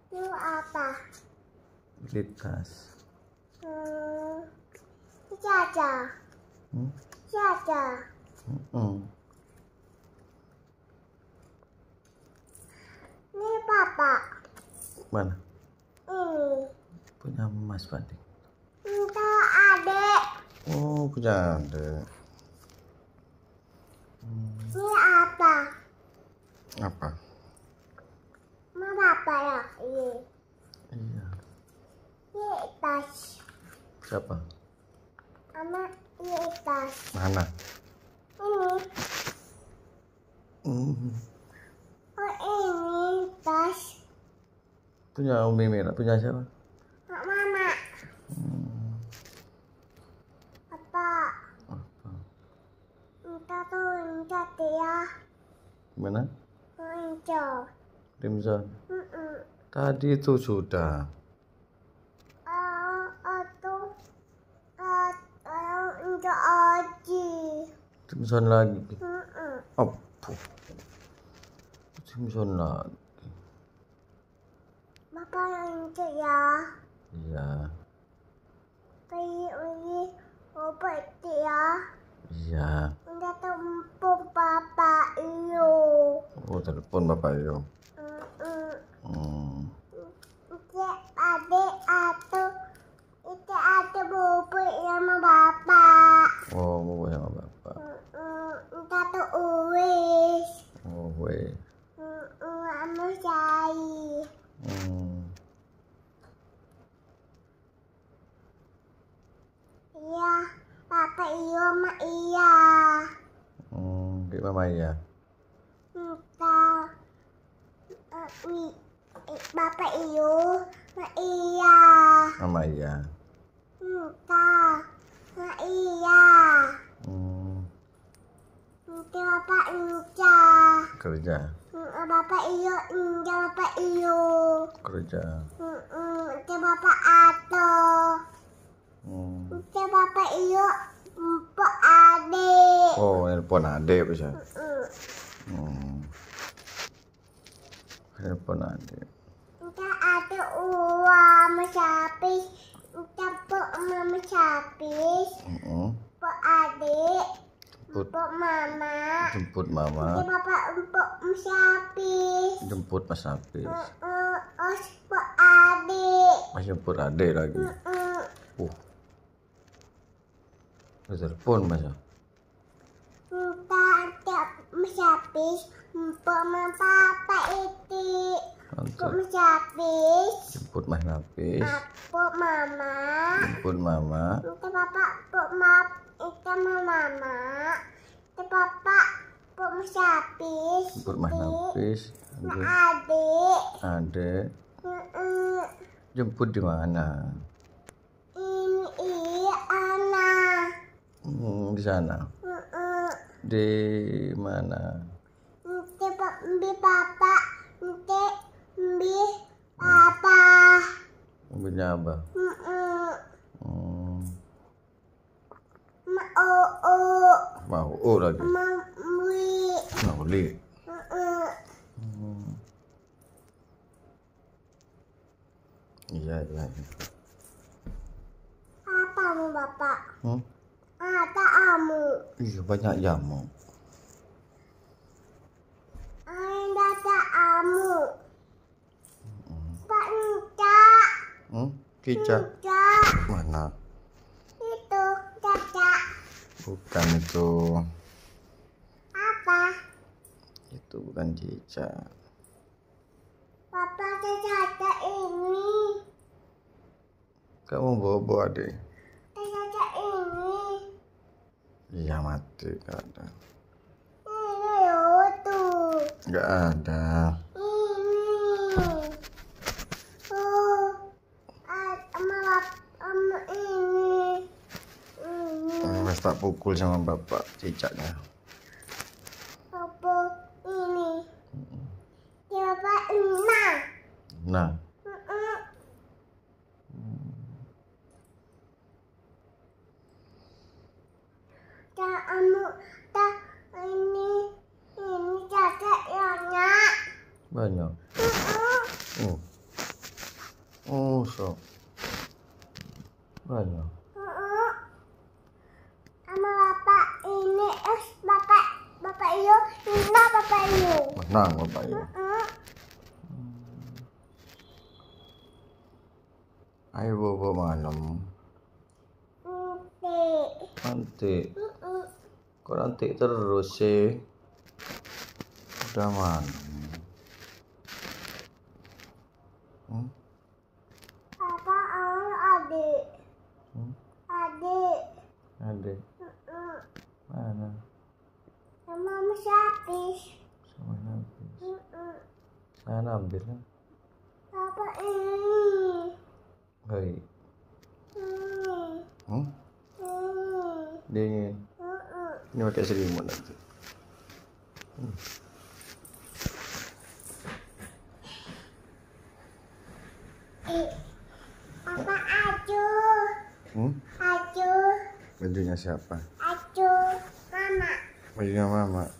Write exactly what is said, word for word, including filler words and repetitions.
Itu apa? Litas. Hmm, Caca. Hmm? Caca. Hmm. Ini papa. Mana? Ini. Punya Mas Pandi. Itu adik. Oh, punya adik. Hmm. Ini apa? Apa? Mau apa ya? Ini. Iya. Ini tas. Siapa? Ama ini tas. Mana? Ini. Hmm. Oh ini tas. Punya Umi Mira. Punya siapa? Mak mama. Hmm. Apa? Apa? Kita tuh incat ya. Gimana? Incat. Rimzon. Mm-mm. Tadi itu sudah. Uh, itu uh, uh, incat aja. Rimzon lagi. Mm-mm. Apa? Rimzon lagi. Bapak yang incat ya. Iya. Kayak ini obat ya. Iya. Udah tempung papa iyo. Oh, telepon Bapak Yo. Mm-mm. Hmm. Itu adik atau itu ada bubuk sama bapak. Oh, mau sama Bapak. Mm-mm. Kita tuh uwis. Oh, weh. Mm-mm. Sama saya. Hmm. Iya, papa iyo sama iya. Hmm, kayak Mama ya. Entah. Uh, wi- eh, bapak iyo sama iya. Mama ya. Entah. Sama iya. Hmm. Nanti bapak enggak. Kerja. Mm, Bapak iyo enggak bapak iyo. Kerja. Mm-mm. Nanti bapak ato. Hmm. Nanti bapak iyo empok adik. Oh, telepon adik bisa. Mm-mm. Hmm. Telepon adik. Nanti ada uang sama sapis. Nanti empok mama sapis. Hmm. Empok adik. Jemput, Empok mama. jemput Nanti Mama. bapak empok sapis. Jemput Mas Hafiz. Mm-mm. Oh, empok adik. Mas jemput adik lagi. Mm-mm. Uh. Ada telepon Mas. Entah ada mesapis, empok sama papa itu. Empok Nanti mesapis, jemput Mas Hafiz. empok mama. Jemput Mama. Itu papa, empok map, itu sama mama. Itu papa, empok mesapis. Jemput Mas Hafiz. Sama Adik. adik. Adik. Mm-mm. Jemput di mana? Ini iya anak. Hmm, di sana. Mm-mm. Di mana? Nanti pak, mbi papa, nanti mbi papa. Mobilnya apa? Mm-mm. Hmm. Ma oh oh, Mau oh lagi. ma wi. Mau li. Mm-mm. Hmm. Iya, iya, iya. Apa mu bapak? Hmm? Ada amu. Iya, banyak jamu. Ada amu. Hmm. Pak Nca. Hmm? Kica. Nca. Mana? Itu Caca. Bukan itu. Apa? Itu bukan Cica. Papa Caca ini. Kamu bobo adik. Caca ini. Iya, mati kadang. Ini loh tuh. Nggak ada. Ini. Oh. Sama sama ini. Ini. Mas tak pukul sama bapak cicaknya. Apa ini? Ya bapak enam. Nah. Mm-mm. Tak anu tak ini ini caca ya nak. Banyak. Mm-mm. Oh, Oh, sok. Banyak. Uh-uh. Sama bapak ini, eh, bapak, bapak iyo, ini bapak iyo. Menang bapak ya. Uh-uh. Ayo bobo malam. Nanti. Nanti. Uh-uh. Kok nanti terus sih? Udah malam. Hmm? Papa anu adik. Hmm? Adik. Ada. Uh-uh. Mana? Sama Mas Hafiz. Sama Nabi. Uh-uh. Saya ambil kan? Papa ini. Baik. Hmm. Hmm? Hmm. Dingin. Uh-uh. Ini pakai selimut nanti. Hmm. Eh, Papa Aju. Hmm? Aju. Bajunya siapa? Aju. Mama. Bajunya mama.